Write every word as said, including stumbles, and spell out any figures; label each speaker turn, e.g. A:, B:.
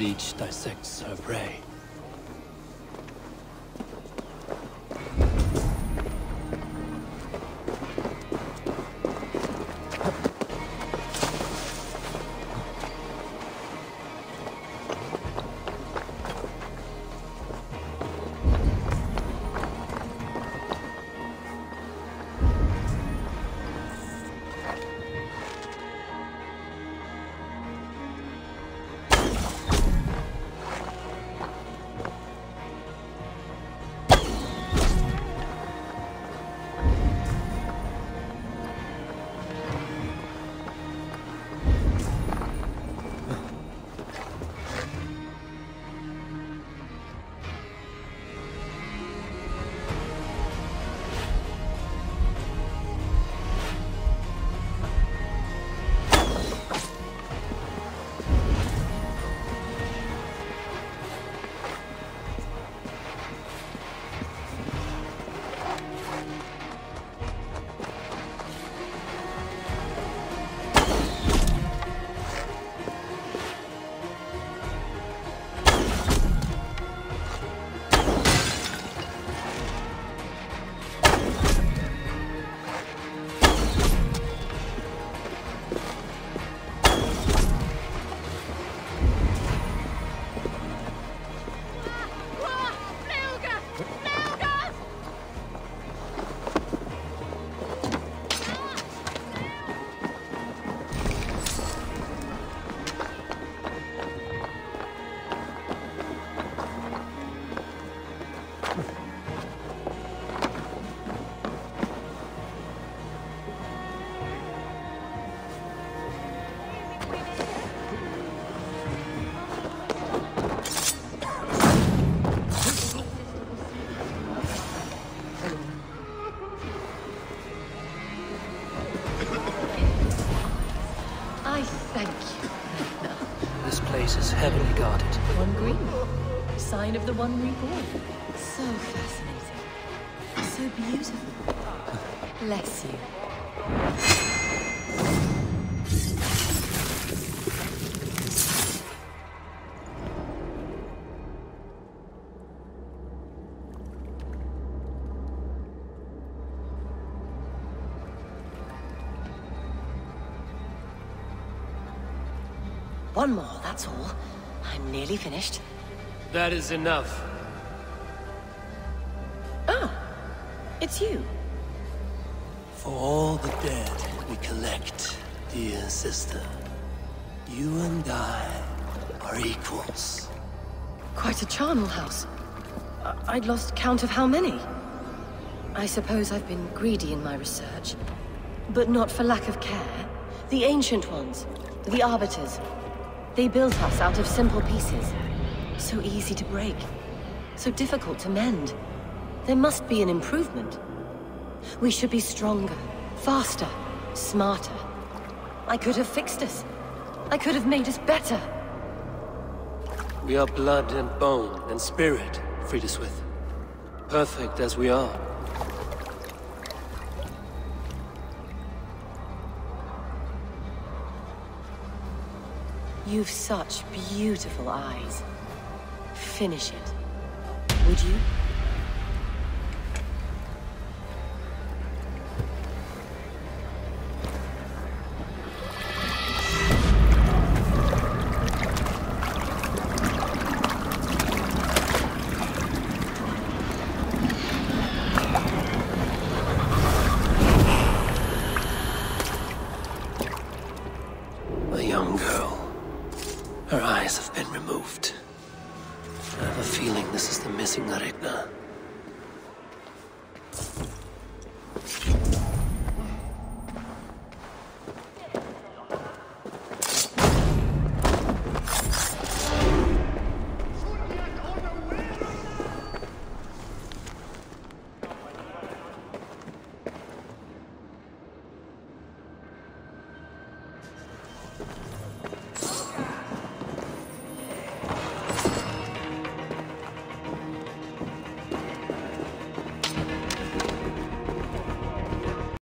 A: Each dissects her prey.
B: Is heavily guarded.
C: One green. Sign of the one reborn. So fascinating. So beautiful. Bless you. One more, that's all. I'm nearly finished.
A: That is enough.
C: Oh, it's you.
D: For all the dead we collect, dear sister, you and I are equals.
C: Quite a charnel house. I I'd lost count of how many. I suppose I've been greedy in my research. But not for lack of care. The Ancient Ones, the Arbiters, they built us out of simple pieces. So easy to break. So difficult to mend. There must be an improvement. We should be stronger, faster, smarter. I could have fixed us. I could have made us better.
A: We are blood and bone and spirit, Frideswyth. Perfect as we are.
C: You've such beautiful eyes. Finish it. Would you?
D: A young girl. Her eyes have been removed. I have a feeling this is the missing Regna.